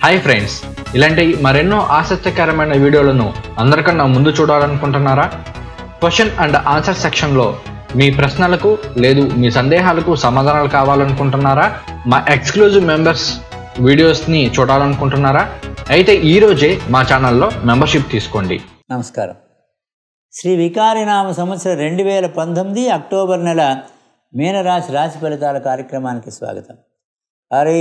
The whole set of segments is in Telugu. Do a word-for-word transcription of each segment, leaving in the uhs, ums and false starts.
హాయ్ ఫ్రెండ్స్, ఇలాంటి మరెన్నో ఆసక్తికరమైన వీడియోలను అందరికన్నా ముందు చూడాలనుకుంటున్నారా? క్వశ్చన్ అండ్ ఆన్సర్ సెక్షన్లో మీ ప్రశ్నలకు లేదు మీ సందేహాలకు సమాధానాలు కావాలనుకుంటున్నారా? మా ఎక్స్క్లూజివ్ మెంబర్స్ వీడియోస్ని చూడాలనుకుంటున్నారా? అయితే ఈరోజే మా ఛానల్లో మెంబర్షిప్ తీసుకోండి. నమస్కారం. శ్రీ వికారినామ సంవత్సరం రెండు వేల పంతొమ్మిది అక్టోబర్ నెల మీనరాశి రాశి ఫలితాల కార్యక్రమానికి స్వాగతం. హరి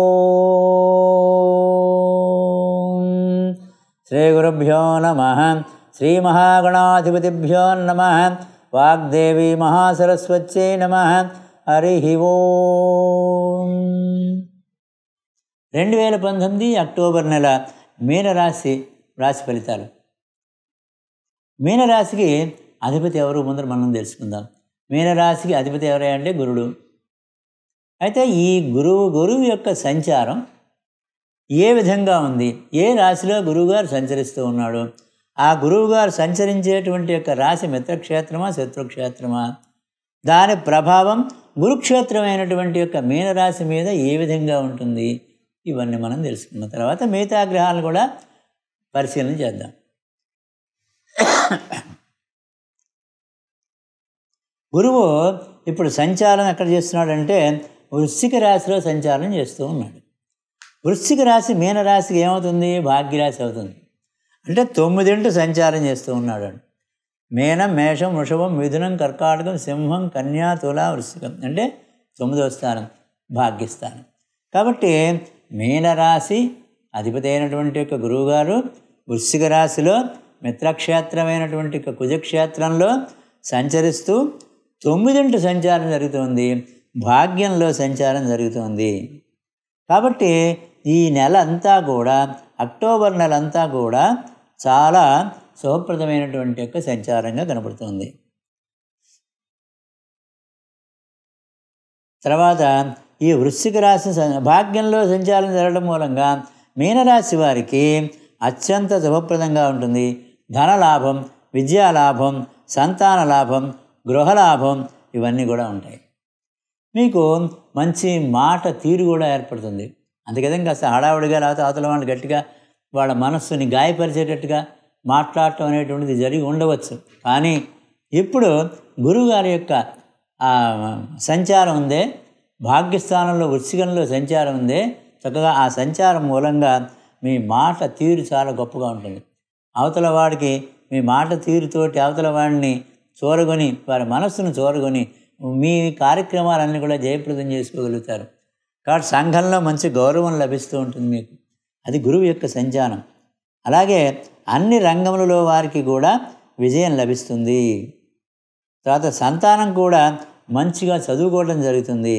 ఓం. శ్రీ గురుభ్యో నమః. శ్రీ మహాగణాధిపతిభ్యో నమః. వాగ్దేవి మహాసరస్వత్యై నమః. హరి ఓం. రెండు వేల పంతొమ్మిది అక్టోబర్ నెల మీనరాశి రాశి ఫలితాలు. మీనరాశికి అధిపతి ఎవరు ముందర మనం తెలుసుకుందాం. మీనరాశికి అధిపతి ఎవరే అంటే గురుడు. అయితే ఈ గురువు గురువు యొక్క సంచారం ఏ విధంగా ఉంది, ఏ రాశిలో గురువుగారు సంచరిస్తూ ఉన్నాడు, ఆ గురువుగారు సంచరించేటువంటి యొక్క రాశి మిత్రక్షేత్రమా శత్రుక్షేత్రమా, దాని ప్రభావం గురుక్షేత్రమైనటువంటి యొక్క మీనరాశి మీద ఏ విధంగా ఉంటుంది, ఇవన్నీ మనం తెలుసుకున్న తర్వాత మిగతా గ్రహాలను కూడా పరిశీలన చేద్దాం. గురువు ఇప్పుడు సంచారం ఎక్కడ చేస్తున్నాడంటే వృశ్చిక రాశిలో సంచారం చేస్తూ ఉన్నాడు. వృశ్చిక రాశి మీనరాశికి ఏమవుతుంది? భాగ్యరాశి అవుతుంది. అంటే తొమ్మిదింటి సంచారం చేస్తూ ఉన్నాడు. మీనం, మేషం, వృషభం, మిథునం, కర్కాటకం, సింహం, కన్యా, తుల, వృశ్చికం అంటే తొమ్మిదవ స్థానం భాగ్యస్థానం. కాబట్టి మీనరాశి అధిపతి అయినటువంటి యొక్క గురువుగారు వృశ్చిక రాశిలో మిత్రక్షేత్రమైనటువంటి కుజక్షేత్రంలో సంచరిస్తూ తొమ్మిదింటి సంచారం జరుగుతుంది, భాగ్యంలో సంచారం జరుగుతుంది. కాబట్టి ఈ నెల అంతా కూడా అక్టోబర్ నెల అంతా కూడా చాలా శుభప్రదమైనటువంటి యొక్క సంచారంగా కనపడుతుంది. తర్వాత ఈ వృశ్చిక రాశి భాగ్యంలో సంచారం జరగడం మూలంగా మీనరాశి వారికి అత్యంత శుభప్రదంగా ఉంటుంది. ధనలాభం, విద్యాలాభం, సంతాన లాభం, గృహలాభం ఇవన్నీ కూడా ఉంటాయి. మీకు మంచి మాట తీరు కూడా ఏర్పడుతుంది. అందుకని కాస్త హడావుడిగా లేకపోతే అవతల వాళ్ళు గట్టిగా వాళ్ళ మనస్సుని గాయపరిచేటట్టుగా మాట్లాడటం అనేటువంటిది జరిగి ఉండవచ్చు. కానీ ఇప్పుడు గురువుగారి యొక్క సంచారం ఉందే, భాగ్యస్థానంలో వృశ్చికంలో సంచారం ఉందే, చక్కగా ఆ సంచారం మూలంగా మీ మాట తీరు చాలా గొప్పగా ఉంటుంది. అవతల వాడికి మీ మాట తీరుతోటి అవతల వాడిని చూరగొని వారి మనస్సును చూరగొని మీ కార్యక్రమాలన్నీ కూడా జయప్రదం చేసుకోగలుగుతారు. కాబట్టి సంఘంలో మంచి గౌరవం లభిస్తూ ఉంటుంది మీకు. అది గురువు యొక్క సంచారం. అలాగే అన్ని రంగములలో వారికి కూడా విజయం లభిస్తుంది. తర్వాత సంతానం కూడా మంచిగా చదువుకోవడం జరుగుతుంది.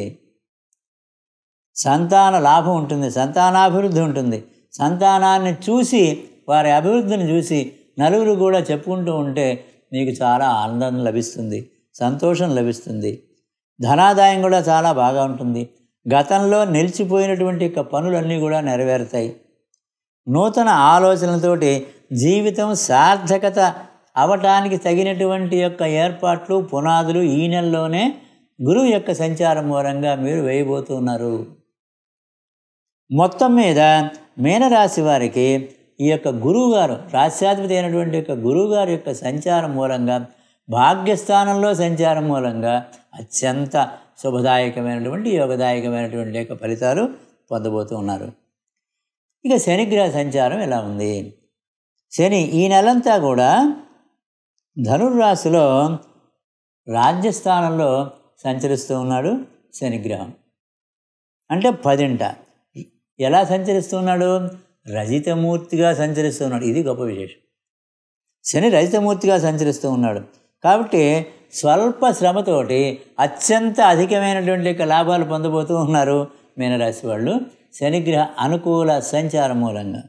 సంతాన లాభం ఉంటుంది, సంతానాభివృద్ధి ఉంటుంది. సంతానాన్ని చూసి వారి అభివృద్ధిని చూసి నలుగురు కూడా చెప్పుకుంటూ ఉంటే మీకు చాలా ఆనందం లభిస్తుంది, సంతోషం లభిస్తుంది. ధనాదాయం కూడా చాలా బాగా ఉంటుంది. గతంలో నిలిచిపోయినటువంటి యొక్క పనులన్నీ కూడా నెరవేరుతాయి. నూతన ఆలోచనలతోటి జీవితం సార్థకత అవటానికి తగినటువంటి యొక్క ఏర్పాట్లు పునాదులు ఈ నెలలోనే గురువు యొక్క సంచారం మూలంగా మీరు వేయబోతున్నారు. మొత్తం మీద మీనరాశి వారికి ఈ యొక్క గురువుగారు రాశ్యాధిపతి అయినటువంటి యొక్క గురువుగారి యొక్క సంచారం మూలంగా భాగ్యస్థానంలో సంచారం మూలంగా అత్యంత శుభదాయకమైనటువంటి యోగదాయకమైనటువంటి యొక్క ఫలితాలు పొందబోతూ ఉన్నారు. ఇక శనిగ్రహ సంచారం ఎలా ఉంది? శని ఈ నెలంతా కూడా ధనుర్రాశిలో రాజ్యస్థానంలో సంచరిస్తూ ఉన్నాడు. శనిగ్రహం అంటే పదింట ఎలా సంచరిస్తున్నాడు? రజితమూర్తిగా సంచరిస్తున్నాడు. ఇది గొప్ప విశేషం. శని రజితమూర్తిగా సంచరిస్తూ ఉన్నాడు. కాబట్టి స్వల్ప శ్రమతోటి అత్యంత అధికమైనటువంటి లాభాలు పొందబోతూ ఉన్నారు మీనరాశి వాళ్ళు శనిగ్రహ అనుకూల సంచారం మూలంగా.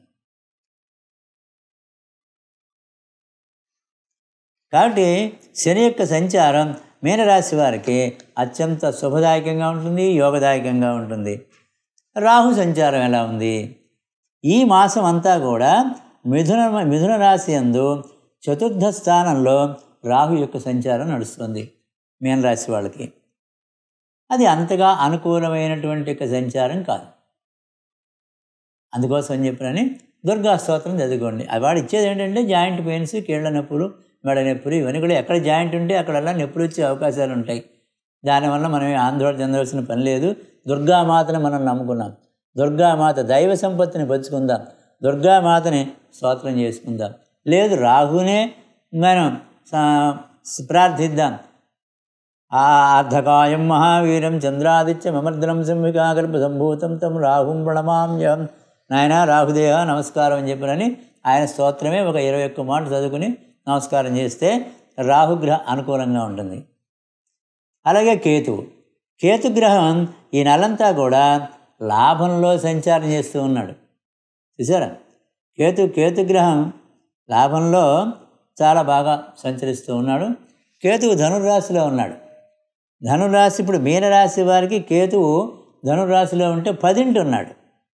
కాబట్టి శని యొక్క సంచారం మీనరాశి వారికి అత్యంత శుభదాయకంగా ఉంటుంది, యోగదాయకంగా ఉంటుంది. రాహు సంచారం ఎలా ఉంది? ఈ మాసం అంతా కూడా మిథున మిథున రాశి యందు చతుర్థ స్థానంలో రాహు యొక్క సంచారం నడుస్తుంది మీనరాశి వాళ్ళకి. అది అంతగా అనుకూలమైనటువంటి సంచారం కాదు. అందుకోసం అని చెప్పినని దుర్గా స్తోత్రం చదువుకోండి. వాడు ఇచ్చేది ఏంటంటే జాయింట్ పెయిన్స్, కీళ్ళ నొప్పులు, మెడ నొప్పులు, ఇవన్నీ కూడా ఎక్కడ జాయింట్ ఉంటే అక్కడల్లా నొప్పులు వచ్చే అవకాశాలు ఉంటాయి. దానివల్ల మనం ఆందోళన చెందవలసిన పని లేదు. దుర్గామాతను మనం నమ్ముకున్నాం. దుర్గామాత దైవ సంపత్తిని పంచుకుందాం, దుర్గామాతని స్తోత్రం చేసుకుందాం. లేదు రాహునే మనం ప్రార్థిద్దాం. ఆ అర్ధకాయం మహావీరం చంద్రాదిత్య మమర్దనం సంవికాగర్భ సంభూతం తం రాహుం ప్రణమామ్యం. నాయన రాహుదేవ నమస్కారం అని చెప్పినని ఆయన స్తోత్రమే ఒక ఇరవై ఒక్క మాట చదువుకుని నమస్కారం చేస్తే రాహుగ్రహ అనుకూలంగా ఉంటుంది. అలాగే కేతువు కేతుగ్రహం ఈ నెలంతా కూడా లాభంలో సంచారం చేస్తూ ఉన్నాడు. చూసారా, కేతు కేతుగ్రహం లాభంలో చాలా బాగా సంచరిస్తూ ఉన్నాడు. కేతువు ధనుర్రాశిలో ఉన్నాడు. ధనురాశి ఇప్పుడు మీనరాశి వారికి కేతువు ధనురాశిలో ఉంటే పదింటి ఉన్నాడు,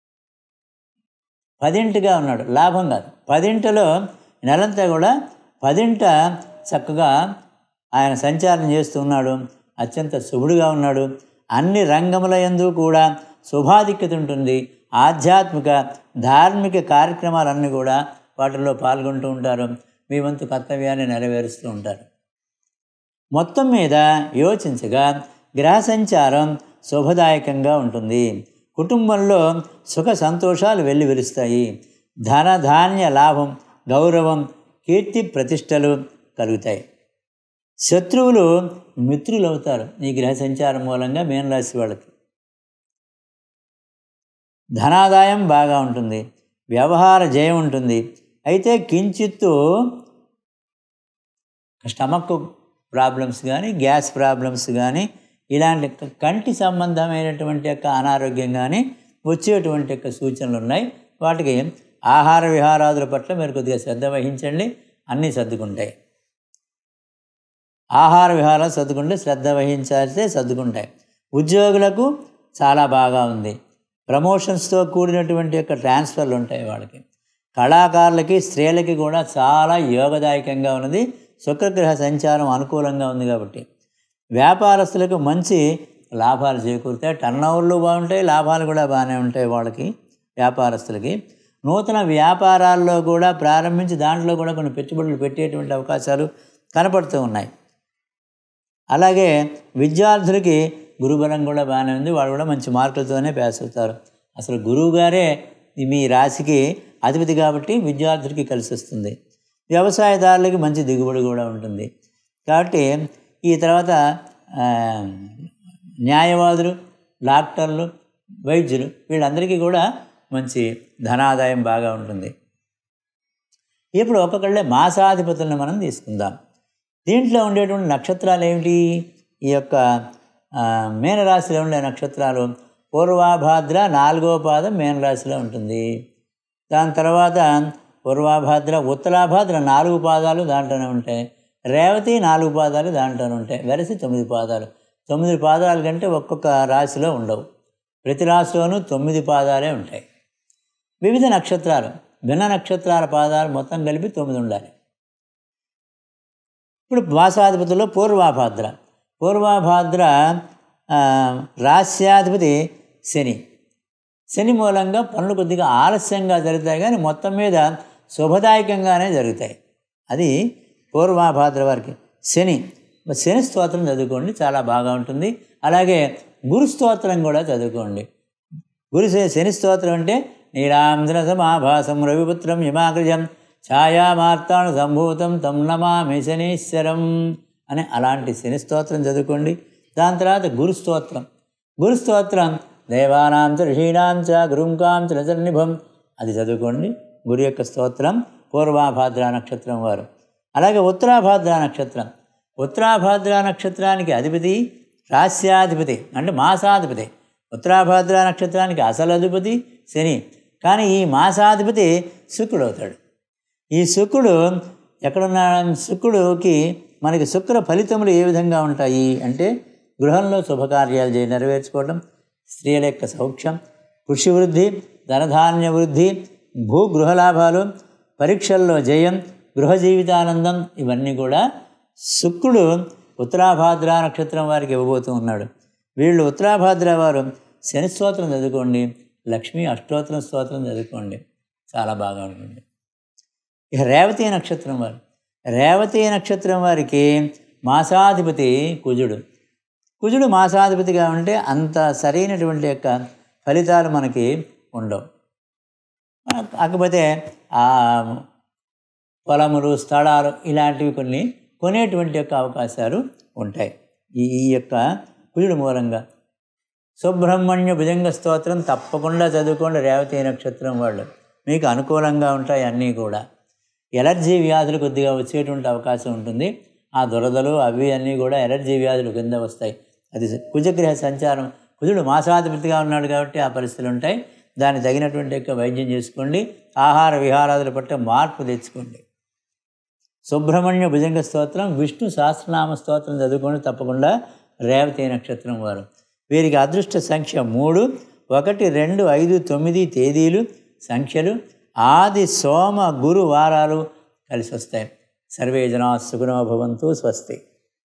పదింటిగా ఉన్నాడు. లాభం కాదు, పదింటిలో నెలంతా కూడా పదింట చక్కగా ఆయన సంచారం చేస్తూ ఉన్నాడు. అత్యంత శుభుడుగా ఉన్నాడు. అన్ని రంగముల యందు కూడా శుభాధిక్యత ఉంటుంది. ఆధ్యాత్మిక ధార్మిక కార్యక్రమాలన్నీ కూడా వాటిల్లో పాల్గొంటూ ఉంటారు. మీ వంతు కర్తవ్యాన్ని నెరవేరుస్తూ ఉంటారు. మొత్తం మీద యోచించగా గ్రహ సంచారం శుభదాయకంగా ఉంటుంది. కుటుంబంలో సుఖ సంతోషాలు వెల్లి విరుస్తాయి. ధన ధాన్య లాభం, గౌరవం, కీర్తి ప్రతిష్టలు కలుగుతాయి. శత్రువులు మిత్రులు అవుతారు ఈ గ్రహ సంచారం మూలంగా మీనరాశి వాళ్ళకి. ధనాదాయం బాగా ఉంటుంది, వ్యవహార జయం ఉంటుంది. అయితే కించిత్తు స్టమక్ ప్రాబ్లమ్స్ కానీ, గ్యాస్ ప్రాబ్లమ్స్ కానీ, ఇలాంటి కంటి సంబంధమైనటువంటి యొక్క అనారోగ్యం కానీ వచ్చేటువంటి యొక్క సూచనలు ఉన్నాయి. వాటికి ఆహార విహారాదుల పట్ల మీరు కొద్దిగా శ్రద్ధ వహించండి, అన్నీ సర్దుకుంటాయి. ఆహార విహారాలు సర్దుకుంటే శ్రద్ధ వహించాల్సే సర్దుకుంటాయి. ఉద్యోగులకు చాలా బాగా ఉంది. ప్రమోషన్స్తో కూడినటువంటి యొక్క ట్రాన్స్ఫర్లు ఉంటాయి వాళ్ళకి. కళాకారులకి, స్త్రీలకి కూడా చాలా యోగదాయకంగా ఉన్నది. శుక్రగ్రహ సంచారం అనుకూలంగా ఉంది కాబట్టి వ్యాపారస్తులకు మంచి లాభాలు చేకూరుతాయి. టర్న్ ఓవర్లు బాగుంటాయి, లాభాలు కూడా బాగానే ఉంటాయి వాళ్ళకి, వ్యాపారస్తులకి. నూతన వ్యాపారాల్లో కూడా ప్రారంభించి దాంట్లో కూడా కొన్ని పెట్టుబడులు పెట్టేటువంటి అవకాశాలు కనపడుతూ ఉన్నాయి. అలాగే విద్యార్థులకి గురుబలం కూడా బాగానే ఉంది. వాళ్ళు కూడా మంచి మార్కులతోనే పాస్ అవుతారు. అసలు గురువుగారే మీ రాశికి అధిపతి కాబట్టి విద్యార్థులకి కలిసి వస్తుంది. వ్యవసాయదారులకి మంచి దిగుబడి కూడా ఉంటుంది. కాబట్టి ఈ తర్వాత న్యాయవాదులు, డాక్టర్లు, వైద్యులు వీళ్ళందరికీ కూడా మంచి ధనాదాయం బాగా ఉంటుంది. ఇప్పుడు ఒక్కొక్కళ్ళే మాసాధిపతులను మనం తీసుకుందాం. దీంట్లో ఉండేటువంటి నక్షత్రాలు ఏమిటి? ఈ యొక్క మీనరాశిలో ఉండే నక్షత్రాలు పూర్వాభాద్ర నాలుగో పాదం మీనరాశిలో ఉంటుంది. దాని తర్వాత పూర్వాభాద్ర, ఉత్తరాభాద్ర నాలుగు పాదాలు దాంట్లోనే ఉంటాయి. రేవతి నాలుగు పాదాలు దాంట్లోనే ఉంటాయి. వెరసి తొమ్మిది పాదాలు. తొమ్మిది పాదాల కంటే ఒక్కొక్క రాశిలో ఉండవు. ప్రతి రాశిలోనూ తొమ్మిది పాదాలే ఉంటాయి. వివిధ నక్షత్రాలు, భిన్న నక్షత్రాల పాదాలు మొత్తం కలిపి తొమ్మిది ఉండాలి. ఇప్పుడు మాసాధిపతిలో పూర్వాభాద్ర. పూర్వాభాద్ర రాస్యాధిపతి శని. శని మూలంగా పనులు కొద్దిగా ఆలస్యంగా జరుగుతాయి, కానీ మొత్తం మీద శుభదాయకంగానే జరుగుతాయి. అది పూర్వాభాద్ర వారికి శని. శని స్తోత్రం చదువుకోండి, చాలా బాగా ఉంటుంది. అలాగే గురు స్తోత్రం కూడా చదువుకోండి. గురు శని స్తోత్రం అంటే నీలాంధ్ర సమాభాసం రవిపుత్రం యమాగ్రజం ఛాయామార్తాణ సంభూతం తం నమామి శనీశ్వరం అని అలాంటి శని స్తోత్రం చదువుకోండి. దాని తర్వాత గురు స్తోత్రం. గురు స్తోత్రం దేవానాం చ ఋషీణాం చ గురుంకాం చ రచర్నిభం అది చదువుకోండి. గురు యొక్క స్తోత్రం పూర్వాభాద్ర నక్షత్రం వారు. అలాగే ఉత్తరాభాద్ర నక్షత్రం. ఉత్తరాభాద్ర నక్షత్రానికి అధిపతి రాస్యాధిపతి అంటే మాసాధిపతి. ఉత్తరాభాద్ర నక్షత్రానికి అసలు అధిపతి శని, కానీ ఈ మాసాధిపతి శుక్రుడు అవుతాడు. ఈ శుక్రుడు ఎక్కడున్నా, శుక్రుడికి మనకి శుక్ర ఫలితములు ఏ విధంగా ఉంటాయి అంటే గృహంలో శుభకార్యాలు చేయ నెరవేర్చుకోవడం, స్త్రీల యొక్క సౌఖ్యం, కృషి వృద్ధి, ధనధాన్య వృద్ధి, భూగృహ లాభాలు, పరీక్షల్లో జయం, గృహ జీవితానందం, ఇవన్నీ కూడా శుక్రుడు ఉత్తరాభాద్ర నక్షత్రం వారికి ఇవ్వబోతూ ఉన్నాడు. వీళ్ళు ఉత్తరాభాద్ర వారు శని స్తోత్రం చదువుకోండి, లక్ష్మీ అష్టోత్తరం స్తోత్రం చదువుకోండి, చాలా బాగా ఉంటుంది. ఇక రేవతి నక్షత్రం వారు, రేవతి నక్షత్రం వారికి మాసాధిపతి కుజుడు. కుజుడు మాసాధిపతిగా ఉంటే అంత సరైనటువంటి యొక్క ఫలితాలు మనకి ఉండవు. కాకపోతే ఆ పొలములు, స్థలాలు ఇలాంటివి కొన్ని కొనేటువంటి యొక్క అవకాశాలు ఉంటాయి ఈ ఈ యొక్క కుజుడు మూలంగా. సుబ్రహ్మణ్య భుజంగ స్తోత్రం తప్పకుండా చదువుకోండి రేవతి నక్షత్రం వాళ్ళు, మీకు అనుకూలంగా ఉంటాయి అన్నీ కూడా. ఎలర్జీ వ్యాధులు కొద్దిగా వచ్చేటువంటి అవకాశం ఉంటుంది. ఆ దురదలు అవి అన్నీ కూడా ఎలర్జీ వ్యాధులు కింద వస్తాయి. అది కుజగ్రహ సంచారం, కుజుడు మాసాధిపతిగా ఉన్నాడు కాబట్టి ఆ పరిస్థితులు ఉంటాయి. దానికి తగినటువంటి యొక్క వైద్యం చేసుకోండి. ఆహార విహారాదుల పట్ల మార్పు తెచ్చుకోండి. సుబ్రహ్మణ్య భుజంగ స్తోత్రం, విష్ణు సహస్రనామ స్తోత్రం చదువుకోండి తప్పకుండా రేవతి నక్షత్రం వారు. వీరికి అదృష్ట సంఖ్య మూడు, ఒకటి, రెండు, ఐదు, తొమ్మిది తేదీలు సంఖ్యలు. ఆది సోమ గురు వారాలు కలిసి వస్తాయి. సర్వే జనా సుఖినో భవంతు. స్వస్తి.